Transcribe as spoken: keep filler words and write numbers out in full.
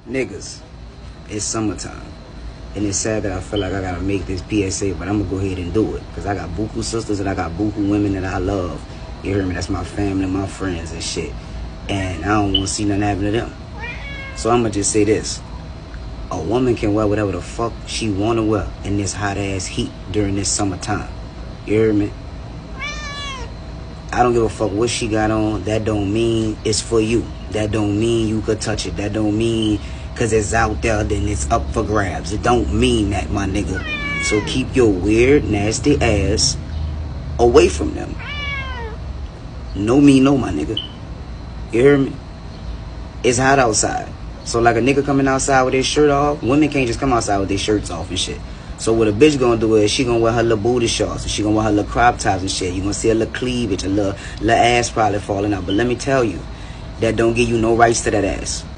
Niggas, it's summertime. And it's sad that I feel like I gotta make this P S A, but I'm gonna go ahead and do it. Because I got buku sisters and I got buku women that I love. You hear me? That's my family, my friends and shit. And I don't want to see nothing happen to them. So I'm gonna just say this. A woman can wear whatever the fuck she wanna wear in this hot ass heat during this summertime. You hear me? I don't give a fuck what she got on. That don't mean it's for you. That don't mean you could touch it. That don't mean because it's out there, then it's up for grabs. It don't mean that, my nigga. So keep your weird, nasty ass away from them. No me, no, my nigga. You hear me? It's hot outside. So like a nigga coming outside with his shirt off, women can't just come outside with their shirts off and shit. So what a bitch gonna do is she gonna wear her little booty shorts and she gonna wear her little crop tops and shit. You gonna see a little cleavage, a little, little ass probably falling out. But let me tell you, that don't give you no rights to that ass.